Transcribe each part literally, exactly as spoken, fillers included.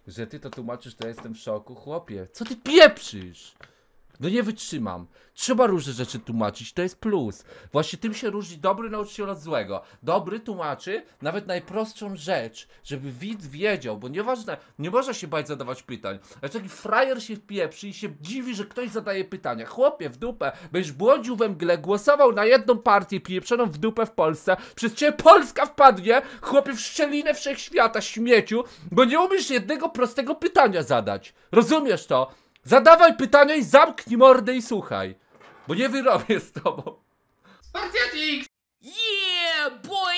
Że ty to tłumaczysz, to ja jestem w szoku. Chłopie, co ty pieprzysz? No nie wytrzymam. Trzeba różne rzeczy tłumaczyć, to jest plus. Właśnie tym się różni dobry nauczyciel od złego. Dobry tłumaczy nawet najprostszą rzecz, żeby widz wiedział, bo nieważne, nie można się bać zadawać pytań. A taki frajer się wpieprzy i się dziwi, że ktoś zadaje pytania. Chłopie, w dupę, będziesz błądził we mgle, głosował na jedną partię pieprzoną w dupę w Polsce, przez ciebie Polska wpadnie, chłopie, w szczelinę wszechświata, śmieciu, bo nie umiesz jednego prostego pytania zadać. Rozumiesz to? Zadawaj pytania i zamknij mordę i słuchaj. Bo nie wyrobię z tobą. Spartiatik! Yeah, boy!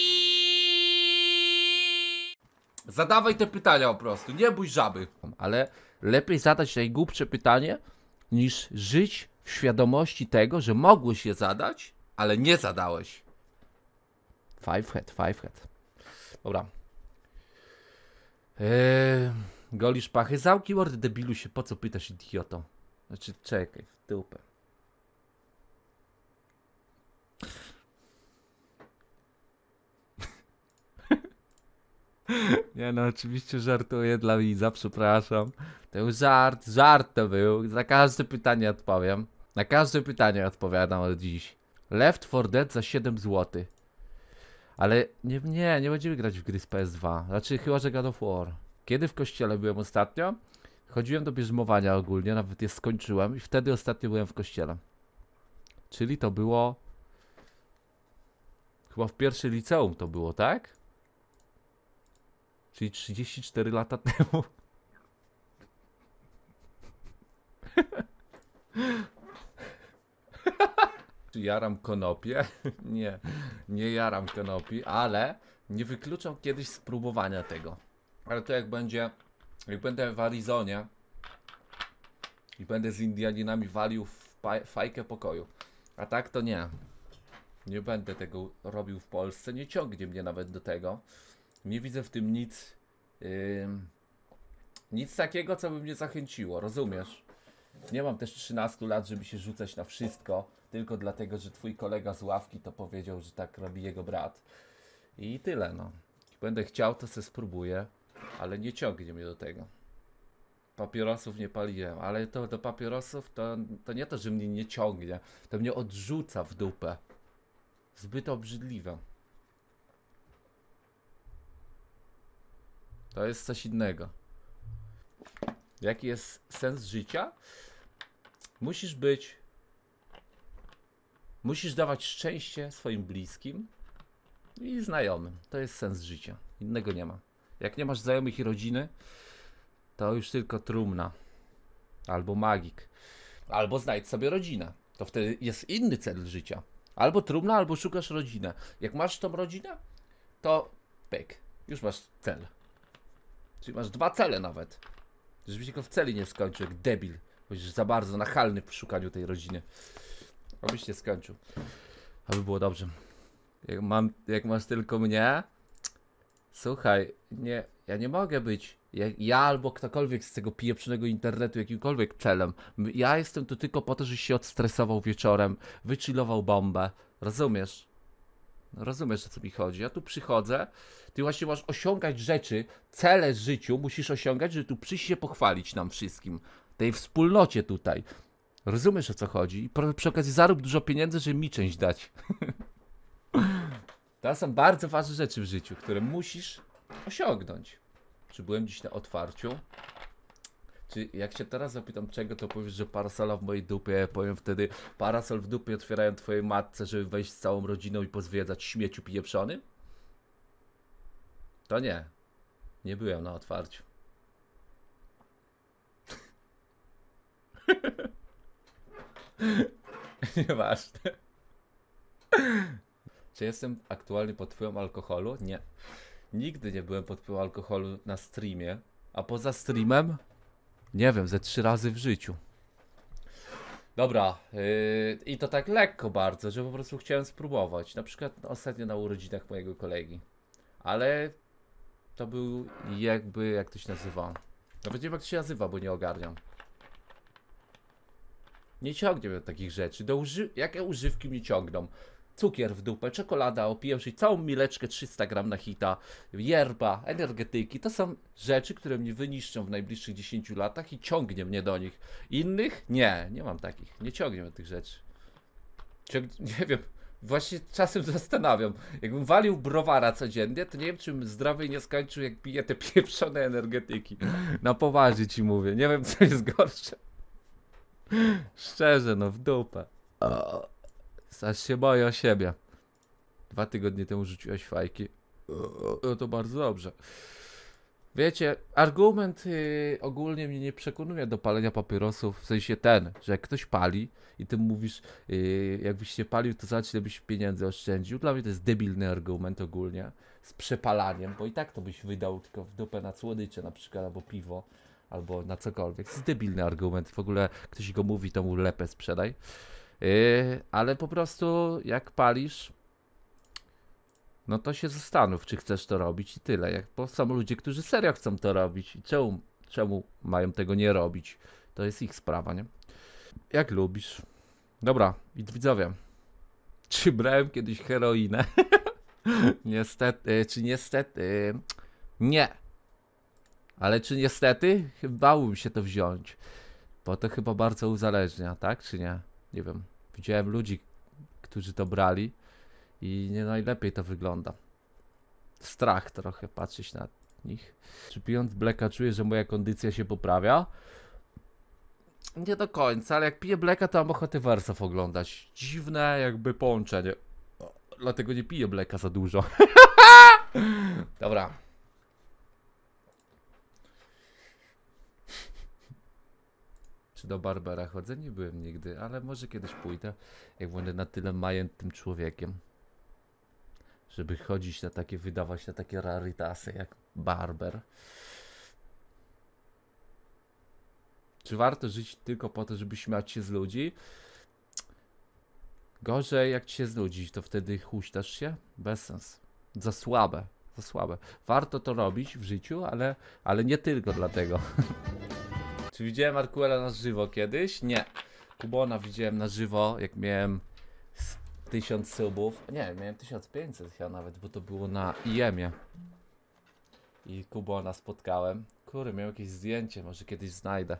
Zadawaj te pytania po prostu, nie bój żaby. Ale lepiej zadać najgłupsze pytanie, niż żyć w świadomości tego, że mogłeś je zadać, ale nie zadałeś. Five head, five head. Dobra. Eee... Golisz pachy, zamknij mordę, debilu się, po co pytasz, idioto? Znaczy, czekaj, w dupę. Nie no, oczywiście żartuję dla widza, przepraszam. To był żart, żart to był. Na każde pytanie odpowiem. Na każde pytanie odpowiadam od dziś. Left four Dead za siedem złotych. Ale nie, nie, nie będziemy grać w gry z P S dwa. Znaczy, chyba że God of War. Kiedy w kościele byłem ostatnio? Chodziłem do bierzmowania ogólnie, nawet je skończyłem i wtedy ostatnio byłem w kościele. Czyli to było... Chyba w pierwszym liceum to było, tak? Czyli trzydzieści cztery lata temu. Czy jaram konopie? Nie, nie jaram konopi, ale nie wykluczam kiedyś spróbowania tego. Ale to jak będzie, jak będę w Arizonie i będę z Indianinami walił w fajkę pokoju. A tak to nie. Nie będę tego robił w Polsce, nie ciągnie mnie nawet do tego. Nie widzę w tym nic, yy, nic takiego, co by mnie zachęciło, rozumiesz? Nie mam też trzynastu lat, żeby się rzucać na wszystko, tylko dlatego, że twój kolega z ławki to powiedział, że tak robi jego brat. I tyle, no. Jak będę chciał, to se spróbuję. Ale nie ciągnie mnie do tego. Papierosów nie paliłem, ale to do papierosów to, to nie to, że mnie nie ciągnie. To mnie odrzuca w dupę. Zbyt obrzydliwe. To jest coś innego. Jaki jest sens życia? Musisz być... Musisz dawać szczęście swoim bliskim i znajomym. To jest sens życia. Innego nie ma. Jak nie masz znajomych i rodziny, to już tylko trumna. Albo magik. Albo znajdź sobie rodzinę. To wtedy jest inny cel życia. Albo trumna, albo szukasz rodzinę. Jak masz tą rodzinę, to pyk. Już masz cel. Czyli masz dwa cele nawet. Żebyś tylko w celi nie skończył, jak debil. Będziesz za bardzo nachalny w szukaniu tej rodziny. Abyś nie skończył. Aby było dobrze. Jak, mam, jak masz tylko mnie... Słuchaj, nie, ja nie mogę być, ja, ja albo ktokolwiek z tego pieprzonego internetu jakimkolwiek celem. Ja jestem tu tylko po to, żeś się odstresował wieczorem, wychillował bombę. Rozumiesz? Rozumiesz, o co mi chodzi? Ja tu przychodzę, ty właśnie masz osiągać rzeczy, cele w życiu musisz osiągać, żeby tu przyjść się pochwalić nam wszystkim. Tej wspólnocie tutaj. Rozumiesz, o co chodzi? I przy okazji zarób dużo pieniędzy, żeby mi część dać. To są bardzo ważne rzeczy w życiu, które musisz osiągnąć. Czy byłem dziś na otwarciu? Czy jak się teraz zapytam czego, to powiesz, że parasola w mojej dupie, ja powiem wtedy parasol w dupie otwierają twojej matce, żeby wejść z całą rodziną i pozwiedzać śmieciu pieprzony? To nie. Nie byłem na otwarciu. Nieważne. Czy jestem aktualnie pod wpływem alkoholu? Nie. Nigdy nie byłem pod wpływem alkoholu na streamie. A poza streamem? Nie wiem, ze trzy razy w życiu. Dobra. Yy, I to tak lekko bardzo, że po prostu chciałem spróbować. Na przykład ostatnio na urodzinach mojego kolegi. Ale to był jakby, jak to się nazywa? Nawet nie wiem jak to się nazywa, bo nie ogarniam. Nie ciągnie mnie do takich rzeczy. Do uży Jakie używki mnie ciągną? cukier w dupę, czekolada, opijam się całą mileczkę trzysta gram na hita, yerba, energetyki, to są rzeczy, które mnie wyniszczą w najbliższych dziesięciu latach i ciągnie mnie do nich. Innych? Nie, nie mam takich, nie ciągnie mnie tych rzeczy. Ciąg... Nie wiem, właśnie czasem zastanawiam, jakbym walił browara codziennie, to nie wiem, czy bym zdrowiej nie skończył, jak piję te pieprzone energetyki. Na poważnie ci mówię, nie wiem, co jest gorsze. Szczerze, no w dupę. O, aż się boję o siebie. Dwa tygodnie temu rzuciłeś fajki. No to bardzo dobrze. Wiecie, argument yy, ogólnie mnie nie przekonuje do palenia papierosów, w sensie ten, że jak ktoś pali i ty mówisz, yy, jakbyś się palił, to zobacz, ile byś pieniędzy oszczędził. Dla mnie to jest debilny argument ogólnie, z przepalaniem, bo i tak to byś wydał tylko w dupę na słodycze na przykład, albo piwo, albo na cokolwiek. To jest debilny argument, w ogóle ktoś go mówi, to mu lepę sprzedaj. Yy, ale po prostu jak palisz, no to się zastanów, czy chcesz to robić i tyle. Jak, bo są ludzie, którzy serio chcą to robić i czemu, czemu mają tego nie robić? To jest ich sprawa, nie? Jak lubisz. Dobra, i widzowie. Czy brałem kiedyś heroinę? Niestety, czy niestety? Nie. Ale czy niestety? Bałbym się to wziąć. Bo to chyba bardzo uzależnia, tak? Czy nie? Nie wiem. Widziałem ludzi, którzy to brali. I nie najlepiej to wygląda. Strach trochę patrzeć na nich. Czy pijąc Blacka czuję, że moja kondycja się poprawia? Nie do końca, ale jak piję Blacka, to mam ochotę wersów oglądać. Dziwne jakby połączenie. Dlatego nie piję Blacka za dużo. Dobra. Czy do barbera chodzę? Nie byłem nigdy, ale może kiedyś pójdę, jak będę na tyle majętnym człowiekiem, żeby chodzić na takie, wydawać na takie rarytasy jak barber. Czy warto żyć tylko po to, żeby śmiać się z ludzi? Gorzej jak ci się znudzi, to wtedy huśtasz się? Bez sens. Za słabe, za słabe. Warto to robić w życiu, ale, ale nie tylko dlatego. Czy widziałem Arkuela na żywo kiedyś? Nie. Kubona widziałem na żywo, jak miałem tysiąc subów. Nie, miałem tysiąc pięćset chyba nawet, bo to było na I E M-ie. I Kubona spotkałem. Kurde, miał jakieś zdjęcie, może kiedyś znajdę.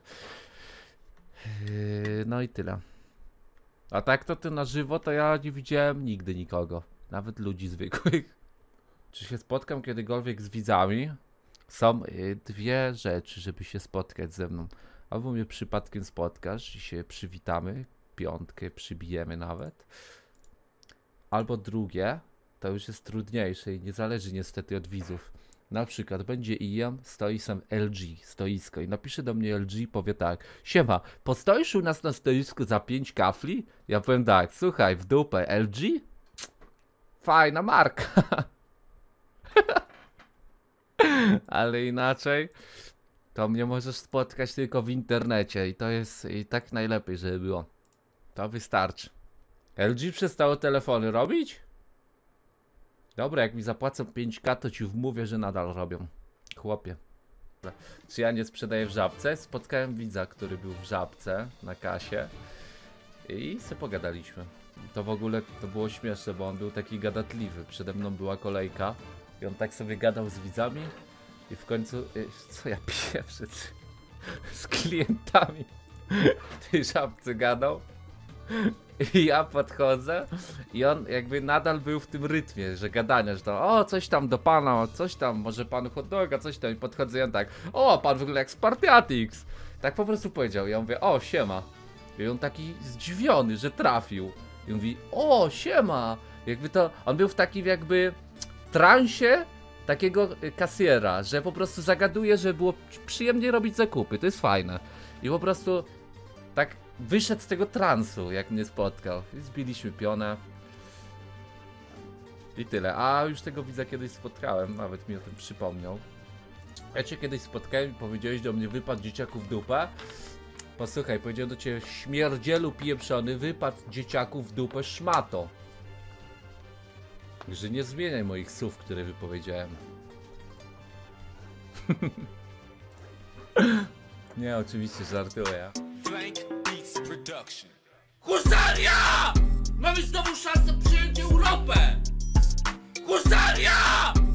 Yy, no i tyle. A tak to ty na żywo, to ja nie widziałem nigdy nikogo. Nawet ludzi zwykłych. Czy się spotkam kiedykolwiek z widzami? Są y, dwie rzeczy, żeby się spotkać ze mną. Albo mnie przypadkiem spotkasz i się przywitamy, piątkę przybijemy nawet. Albo drugie, to już jest trudniejsze i nie zależy niestety od widzów. Na przykład będzie I E M, stoi sam L G, stoisko i napisze do mnie L G i powie tak: siema, postoisz u nas na stoisku za pięć kafli? Ja powiem tak: słuchaj, w dupę, L G? Fajna marka. Ale inaczej to mnie możesz spotkać tylko w internecie i to jest i tak najlepiej, żeby było. To wystarczy. L G przestało telefony robić? Dobra, jak mi zapłacą pięć ka, to ci wmówię, że nadal robią. Chłopie. Czy ja nie sprzedaję w Żabce? Spotkałem widza, który był w Żabce na kasie i sobie pogadaliśmy. To w ogóle to było śmieszne, bo on był taki gadatliwy. Przede mną była kolejka i on tak sobie gadał z widzami i w końcu, co ja piję przed z klientami w tej Żabce gadał. I ja podchodzę i on jakby nadal był w tym rytmie, że gadania, że to o, coś tam do pana, coś tam, może panu hot doga, coś tam. I podchodzę i on tak: o, pan wygląda jak Spartiatix. Tak po prostu powiedział. Ja mówię: o, siema. I on taki zdziwiony, że trafił. I mówi: o, siema. Jakby to, on był w takim jakby transie takiego kasjera, że po prostu zagaduje, że było przyjemnie robić zakupy. To jest fajne. I po prostu tak wyszedł z tego transu, jak mnie spotkał. I zbiliśmy pionę. I tyle. A już tego widza kiedyś spotkałem, nawet mi o tym przypomniał. Ja cię kiedyś spotkałem i powiedziałeś do mnie: wypad dzieciaku w dupę. Posłuchaj, powiedziałem do ciebie: śmierdzielu pieprzony, wypad dzieciaku w dupę, szmato. Że nie zmieniaj moich słów, które wypowiedziałem. Nie, oczywiście żartuję. Husaria! Mamy znowu szansę przyjąć Europę! Husaria!